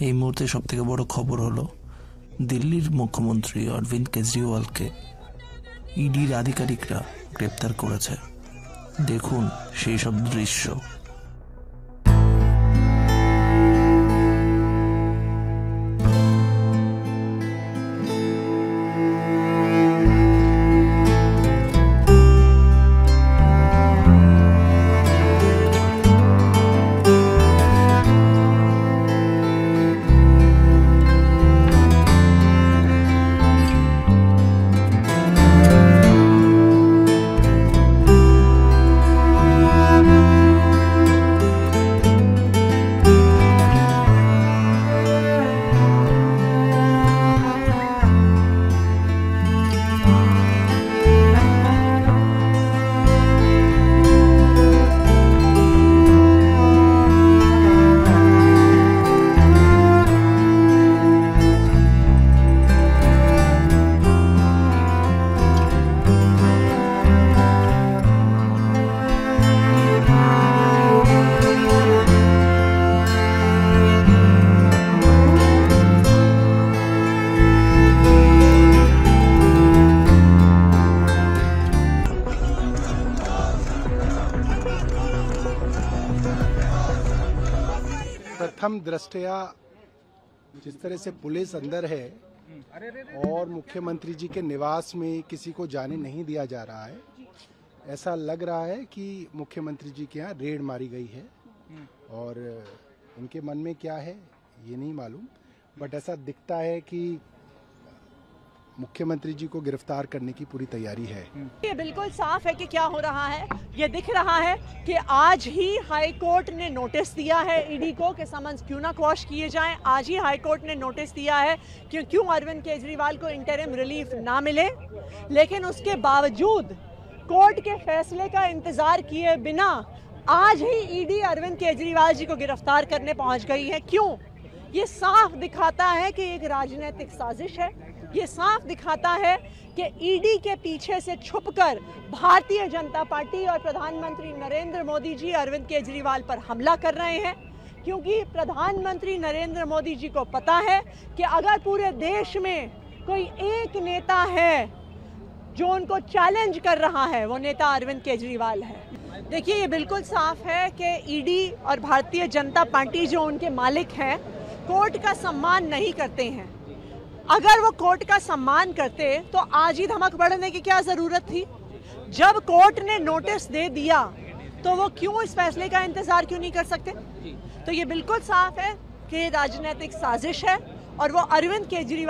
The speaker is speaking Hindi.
এই মুহূর্তে সবথেকে বড় খবর হলো দিল্লির মুখ্যমন্ত্রী অরবিন্দ কেজরিওয়ালকে ইডির আধিকারিকরা গ্রেপ্তার করেছে। দেখুন সেই সব দৃশ্য। प्रथम दृष्टया जिस तरह से पुलिस अंदर है और मुख्यमंत्री जी के निवास में किसी को जाने नहीं दिया जा रहा है, ऐसा लग रहा है कि मुख्यमंत्री जी के यहाँ रेड मारी गई है और उनके मन में क्या है ये नहीं मालूम, बट ऐसा दिखता है कि मुख्यमंत्री जी को गिरफ्तार करने की पूरी तैयारी है। ये बिल्कुल साफ है कि क्या हो रहा है। ये दिख रहा है कि आज ही हाई कोर्ट ने नोटिस दिया है ईडी को कि समन्स क्यों ना क्वॉश किए जाएं। आज ही हाई कोर्ट ने नोटिस दिया है कि क्यों अरविंद केजरीवाल को इंटरिम रिलीफ ना मिले, लेकिन उसके बावजूद कोर्ट के फैसले का इंतजार किए बिना आज ही ईडी अरविंद केजरीवाल जी को गिरफ्तार करने पहुंच गई है। क्यों? ये साफ दिखाता है कि एक राजनीतिक साजिश है। ये साफ दिखाता है कि ईडी के पीछे से छुपकर भारतीय जनता पार्टी और प्रधानमंत्री नरेंद्र मोदी जी अरविंद केजरीवाल पर हमला कर रहे हैं, क्योंकि प्रधानमंत्री नरेंद्र मोदी जी को पता है कि अगर पूरे देश में कोई एक नेता है जो उनको चैलेंज कर रहा है, वो नेता अरविंद केजरीवाल है। देखिए, ये बिल्कुल साफ है कि ईडी और भारतीय जनता पार्टी जो उनके मालिक हैं, कोर्ट का सम्मान नहीं करते हैं। अगर वो कोर्ट का सम्मान करते तो आज ही धमक बढ़ने की क्या जरूरत थी? जब कोर्ट ने नोटिस दे दिया तो वो क्यों इस फैसले का इंतजार क्यों नहीं कर सकते? तो ये बिल्कुल साफ है कि राजनीतिक साजिश है और वो अरविंद केजरीवाल